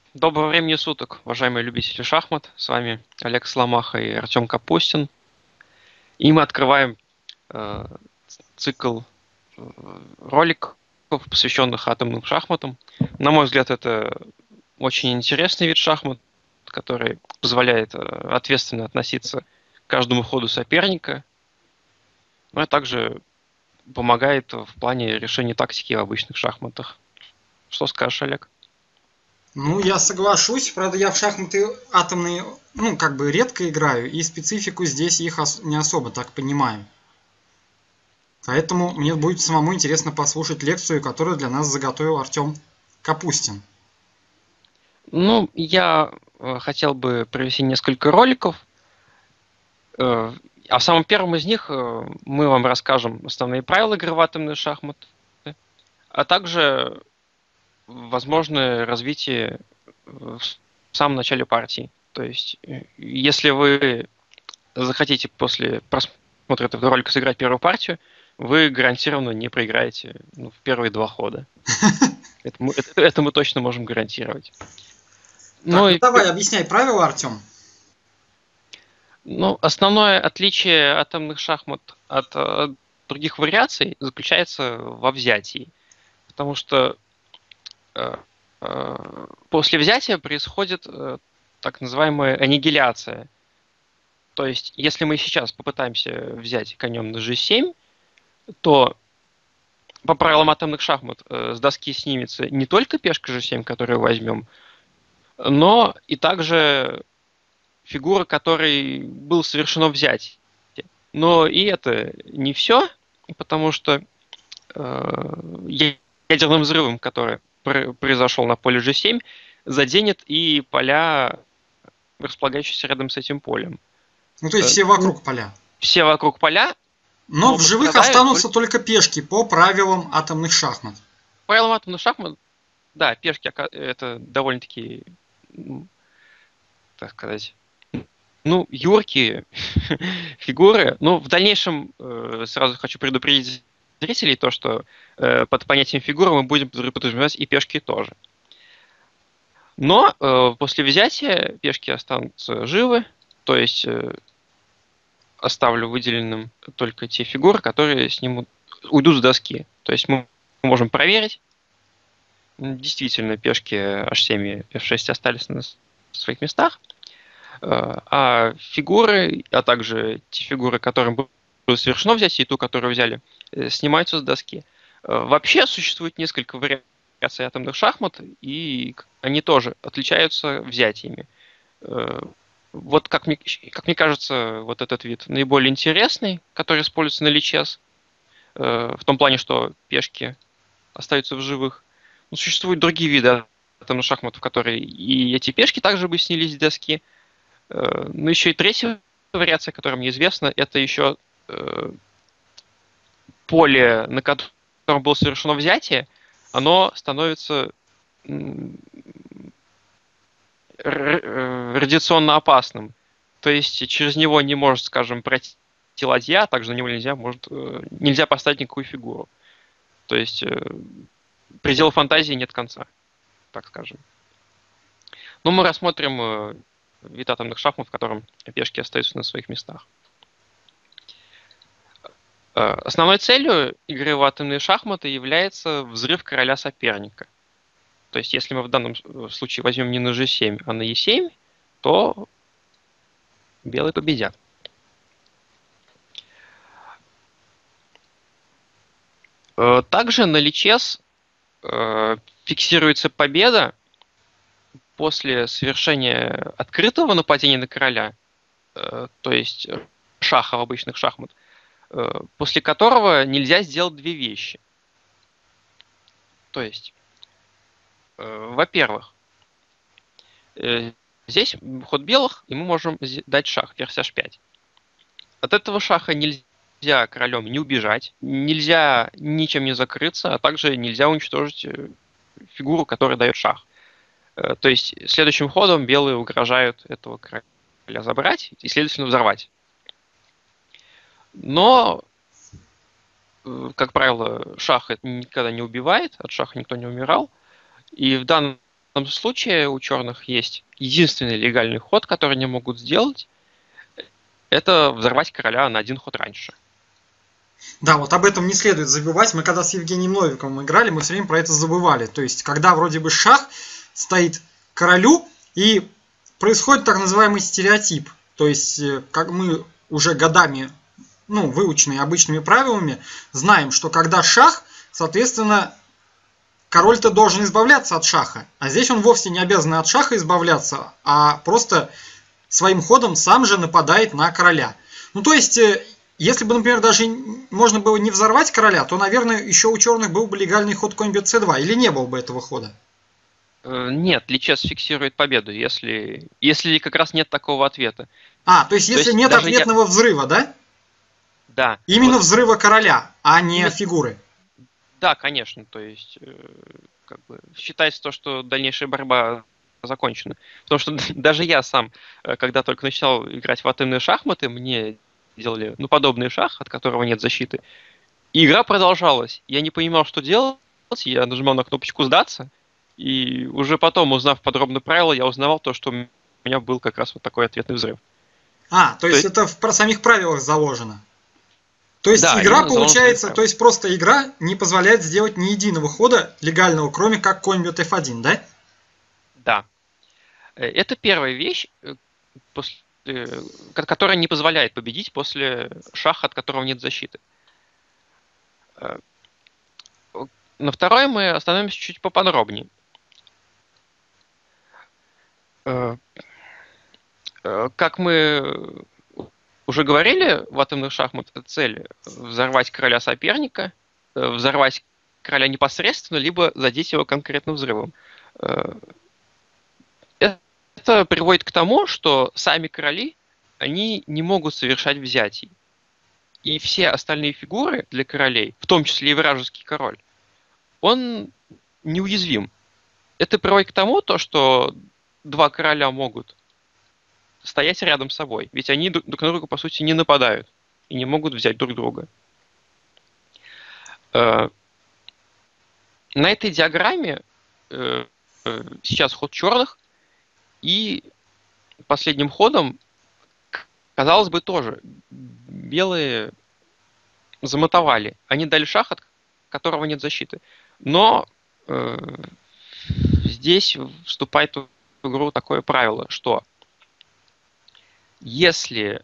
Доброго времени суток, уважаемые любители шахмат. С вами Олег Сломаха и Артем Капустин. И мы открываем э, цикл э, роликов, посвященных атомным шахматам. На мой взгляд, это очень интересный вид шахмат, который позволяет ответственно относиться к каждому ходу соперника, но и также помогает в плане решения тактики в обычных шахматах. Что скажешь, Олег? Ну, я соглашусь. Правда, я в шахматы атомные, редко играю, и специфику здесь их не особо так понимаю. Поэтому мне будет самому интересно послушать лекцию, которую для нас заготовил Артем Капустин. Ну, я хотел бы провести несколько роликов. А в самом первом из них мы вам расскажем основные правила игры в атомные шахматы, а также возможное развитие в самом начале партии. То есть, если вы захотите после просмотра этого ролика сыграть первую партию, вы гарантированно не проиграете в первые два хода. Это мы точно можем гарантировать. Так, Ну ну и давай, объясняй правила, Артем. Ну, основное отличие атомных шахмат от других вариаций заключается во взятии. Потому что э, после взятия происходит так называемая аннигиляция. То есть, если мы сейчас попытаемся взять конем на g7, то по правилам атомных шахмат с доски снимется не только пешка g7, которую возьмем, но и также фигура, которой было совершено взятие. Но и это не все, потому что ядерным взрывом, который произошел на поле G7, заденет и поля, располагающиеся рядом с этим полем. Ну, то есть Э, все вокруг поля. Все вокруг поля, Но но в живых пострадают останутся только только пешки по правилам атомных шахмат. по правилам атомных шахмат. Да, пешки это довольно-таки, так сказать, юркие фигуры. Но в дальнейшем сразу хочу предупредить зрителей то, что под понятием фигуры мы будем подразумевать и пешки тоже. Но после взятия пешки останутся живы, то есть оставлю выделенным только те фигуры, которые уйдут с доски. То есть мы можем проверить, действительно пешки h7 и f6 остались на своих местах, а фигуры, а также те фигуры, которым было совершено взятие, и ту, которую взяли, снимаются с доски. Вообще существует несколько вариаций атомных шахмат, и они тоже отличаются взятиями. Вот как мне кажется, вот этот вид наиболее интересный, который используется на личес, в том плане, что пешки остаются в живых. Но существуют другие виды атомных шахмат, в которые и эти пешки также бы снялись с доски. Но еще и третья вариация, которая мне известна, это еще поле, на котором было совершено взятие, оно становится радиационно опасным. То есть через него не может, скажем, пройти ладья, а также на него нельзя поставить никакую фигуру. То есть предела фантазии нет конца, так скажем. Но мы рассмотрим вид атомных шахмат, в котором пешки остаются на своих местах. Основной целью игры в атомные шахматы является взрыв короля соперника. То есть, если мы в данном случае возьмем не на g7, а на e7, то белые победят. Также на личес фиксируется победа после совершения открытого нападения на короля, то есть шаха в обычных шахмат, после которого нельзя сделать две вещи. То есть, во-первых, здесь ход белых, и мы можем дать шах, ферзь h5. От этого шаха нельзя королем не убежать, нельзя ничем не закрыться, а также нельзя уничтожить фигуру, которая дает шах. То есть следующим ходом белые угрожают этого короля забрать и, следовательно, взорвать. Но, как правило, шах это никогда не убивает, от шаха никто не умирал. И в данном данном случае у черных есть единственный легальный ход, который они могут сделать, это взорвать короля на один ход раньше. Да, вот об этом не следует забывать. Мы когда с Евгением Новиковым играли, мы все время про это забывали. То есть, когда вроде бы шах стоит королю, и происходит так называемый стереотип. То есть, как мы уже годами, выученные обычными правилами, знаем, что когда шах, соответственно, король-то должен избавляться от шаха. А здесь он вовсе не обязан от шаха избавляться, а просто своим ходом сам же нападает на короля. То есть, если бы, например, даже можно было не взорвать короля, то, наверное, еще у черных был бы легальный ход конь bc2, или не было бы этого хода? Нет, личес фиксирует победу, если как раз нет такого ответа. То есть, если нет ответного взрыва, да? Да. Именно взрыва короля, а не фигуры. Да, конечно, то есть считается то, что дальнейшая борьба закончена. Потому что даже я сам, когда только начинал играть в атомные шахматы, мне делали подобный шах, от которого нет защиты. И игра продолжалась. Я не понимал, что делать, я нажимал на кнопочку «Сдаться», и уже потом, узнав подробно правила, я узнавал то, что у меня был как раз вот такой ответный взрыв. То есть это в самих правилах заложено? То есть да, игра получается, то есть просто игра не позволяет сделать ни единого хода легального, кроме как конь бьет f1, да? Да. Это первая вещь, которая не позволяет победить после шаха, от которого нет защиты. На второй мы остановимся чуть поподробнее. Как мы уже говорили, в атомных шахматах цель взорвать короля соперника, взорвать короля непосредственно, либо задеть его конкретным взрывом. Это приводит к тому, что сами короли, они не могут совершать взятий. И все остальные фигуры для королей, в том числе и вражеский король, он неуязвим. Это приводит к тому, что два короля могут стоять рядом с собой. Ведь они друг на друга, по сути, не нападают и не могут взять друг друга. На этой диаграмме сейчас ход черных, и последним ходом, казалось бы, тоже белые замотовали. Они дали шах, от которого нет защиты. Но здесь вступает в игру такое правило, что если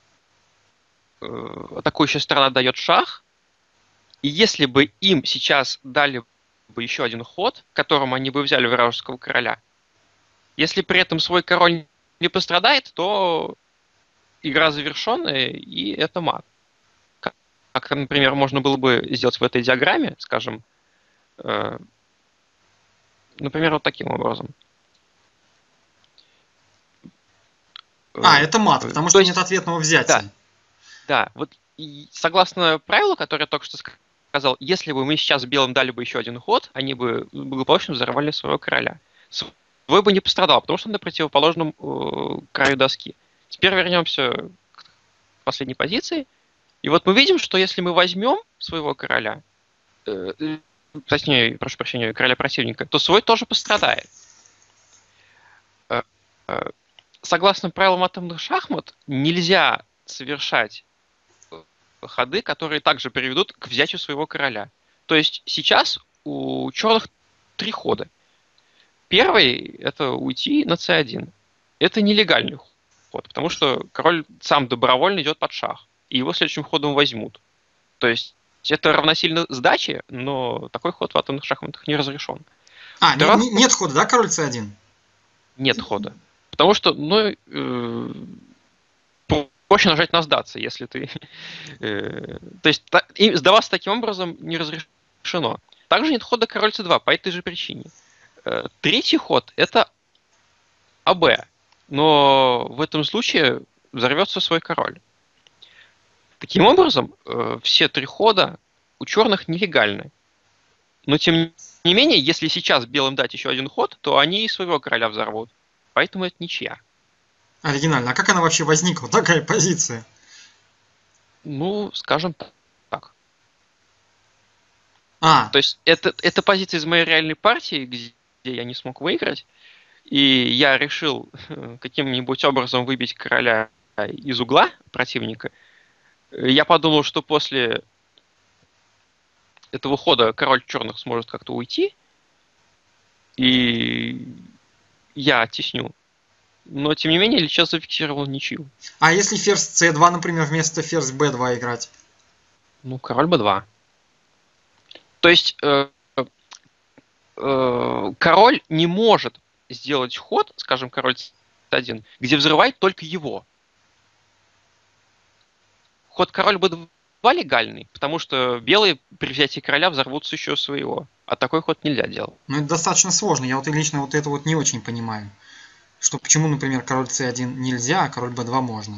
атакующая сторона дает шах, и если бы им сейчас дали бы еще один ход, которым они бы взяли вражеского короля, если при этом свой король не пострадает, то игра завершенная, и это мат. Как, например, можно было бы сделать в этой диаграмме, скажем, например, вот таким образом. Это мат, потому что нет ответного взятия. Да. Вот согласно правилу, которое я только что сказал, если бы мы сейчас белым дали бы еще один ход, они бы благополучно взорвали своего короля. Свой бы не пострадал, потому что он на противоположном краю доски. Теперь вернемся к последней позиции. И вот мы видим, что если мы возьмем своего короля, точнее, прошу прощения, короля противника, то свой тоже пострадает. Согласно правилам атомных шахмат, нельзя совершать ходы, которые также приведут к взятию своего короля. То есть сейчас у черных 3 хода. Первый – это уйти на c1. Это нелегальный ход, потому что король сам добровольно идет под шах, и его следующим ходом возьмут. То есть это равносильно сдаче, но такой ход в атомных шахматах не разрешен. Нет хода, да, король c1? Нет хода. Потому что, проще нажать на сдаться, если ты... То есть сдаваться таким образом не разрешено. Также нет хода король c2 по этой же причине. Третий ход – это АБ, но в этом случае взорвется свой король. Таким образом, все 3 хода у черных нелегальны. Но тем не менее, если сейчас белым дать еще один ход, то они и своего короля взорвут. Поэтому это ничья. Оригинально. А как она вообще возникла, такая позиция? Скажем так. То есть это позиция из моей реальной партии, я не смог выиграть, и я решил каким-нибудь образом выбить короля из угла противника, я подумал, что после этого хода король черных сможет как-то уйти, и я оттесню. Но, тем не менее, Личес зафиксировал ничью. А если ферзь c2, например, вместо ферзь b2 играть? Ну, король b2. То есть, король не может сделать ход, скажем, король c1, где взрывает только его. Ход король b2 легальный, потому что белые при взятии короля взорвутся еще своего. А такой ход нельзя делать. Ну, это достаточно сложно. Я вот лично вот это вот не очень понимаю. Что почему, например, король c1 нельзя, а король b2 можно.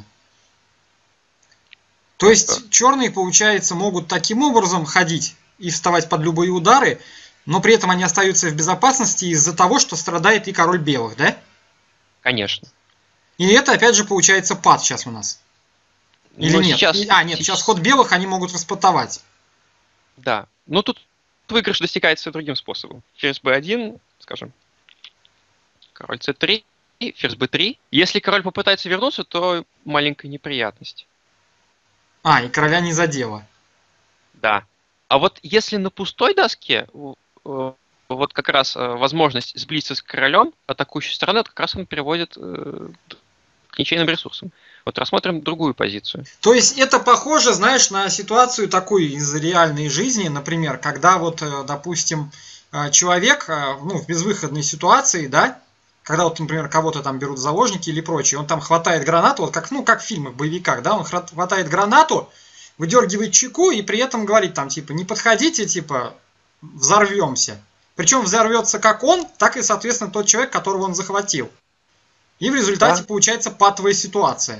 То есть черные, получается, могут таким образом ходить и вставать под любые удары, но при этом они остаются в безопасности из-за того, что страдает и король белых, да? Конечно. И это, опять же, получается пад сейчас у нас. Или Но нет? Нет, сейчас ход белых они могут распотовать. Да. Но тут выигрыш достигается другим способом. Ферзь b1, скажем, король c3, ферзь b3. Если король попытается вернуться, то маленькая неприятность. И короля не задело. Да. А вот если на пустой доске, вот как раз возможность сблизиться с королем атакующей стороны, это как раз он приводит к ничейным ресурсам. Вот рассмотрим другую позицию. То есть это похоже, знаешь, на ситуацию такую из реальной жизни, например, когда вот, допустим, человек, в безвыходной ситуации, да, когда вот, например, кого-то там берут в заложники или прочее, он там хватает гранату, вот как, как в фильмах, боевиках, да, он хватает гранату, выдергивает чеку и при этом говорит там, типа, не подходите, типа, взорвемся. Причем взорвется как он, так и, соответственно, тот человек, которого он захватил. И в результате получается патовая ситуация.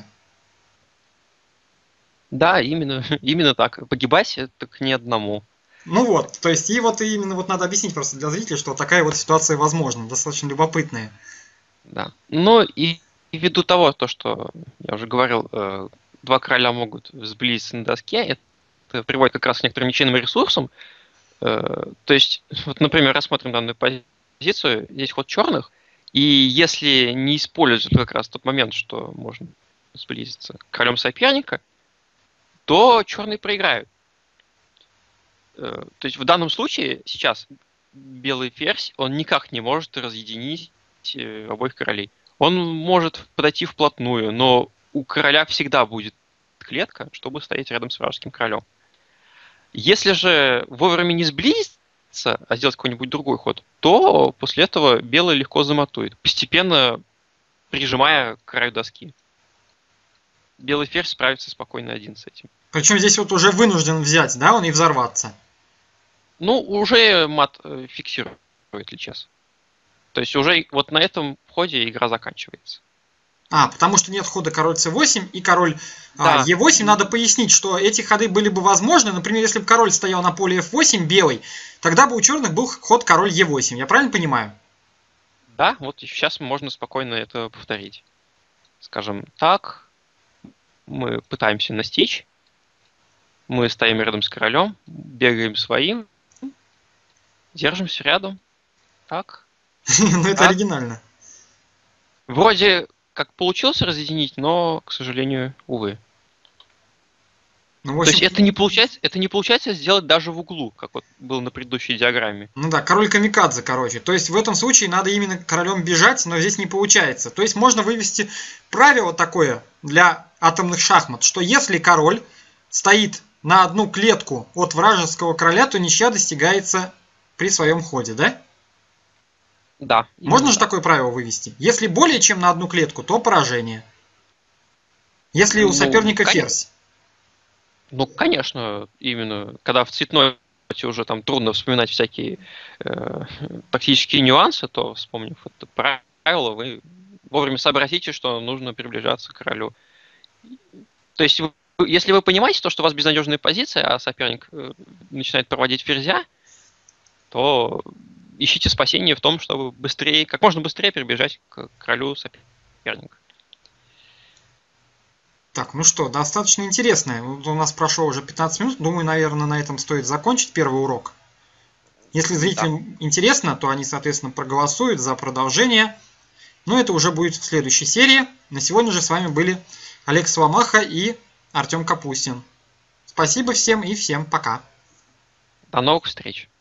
Да, именно так. Погибать так не одному. Ну вот, то есть и вот именно вот надо объяснить просто для зрителей, что такая вот ситуация возможна, достаточно любопытная. Да. Но и ввиду того, что я уже говорил, два короля могут сблизиться на доске, это приводит как раз к некоторым ничейным ресурсам. То есть, вот, например, рассмотрим данную позицию, здесь ход черных, и если не используют как раз тот момент, что можно сблизиться к королем соперника, то черные проиграют. То есть в данном случае сейчас белый ферзь, он никак не может разъединить обоих королей. Он может подойти вплотную, но у короля всегда будет клетка, чтобы стоять рядом с вражеским королем. Если же вовремя не сблизиться, а сделать какой-нибудь другой ход, то после этого белый легко замотует, постепенно прижимая к краю доски. Белый ферзь справится спокойно один с этим. Причем здесь вот уже вынужден взять, да, он и взорваться. Ну, уже мат фиксирует Личес. То есть уже вот на этом ходе игра заканчивается. Потому что нет хода король c8 и король e8. Надо пояснить, что эти ходы были бы возможны. Например, если бы король стоял на поле f8 белый, тогда бы у черных был ход король e8. Я правильно понимаю? Да, вот сейчас можно спокойно это повторить. Скажем так, мы пытаемся настичь. Мы стоим рядом с королем, бегаем своим, держимся рядом. Так. Ну, это оригинально. Вроде как получилось разъединить, но, к сожалению, увы. То есть это не получается сделать даже в углу, как вот было на предыдущей диаграмме. Ну да, король камикадзе, короче. То есть в этом случае надо именно королем бежать, но здесь не получается. То есть можно вывести правило такое для атомных шахмат, что если король стоит на одну клетку от вражеского короля, то ничья достигается при своем ходе, да? Да. Можно же такое правило вывести? Если более чем на одну клетку, то поражение. Если у соперника ферзь. Ну, конечно, именно. Когда в цветной уже там трудно вспоминать всякие тактические нюансы, то, вспомнив это правило, вы вовремя сообразите, что нужно приближаться к королю. То есть, если вы понимаете то, что у вас безнадежная позиция, а соперник начинает проводить ферзя, то ищите спасение в том, чтобы быстрее, как можно быстрее перебежать к королю соперника. Так, ну что, достаточно интересно. У нас прошло уже 15 минут. Думаю, наверное, на этом стоит закончить первый урок. Если зрителям интересно, то они, соответственно, проголосуют за продолжение. Но это уже будет в следующей серии. На сегодня же с вами были Олег Соломаха и Артем Капустин. Спасибо всем и всем пока. До новых встреч.